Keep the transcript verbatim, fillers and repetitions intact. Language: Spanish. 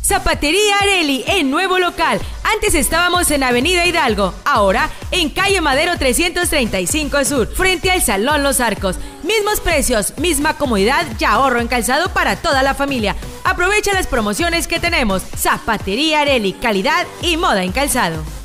Zapatería Areli, en nuevo local. Antes estábamos en Avenida Hidalgo, ahora en Calle Madero trescientos treinta y cinco Sur, frente al Salón Los Arcos. Mismos precios, misma comodidad y ahorro en calzado para toda la familia. Aprovecha las promociones que tenemos. Zapatería Areli, calidad y moda en calzado.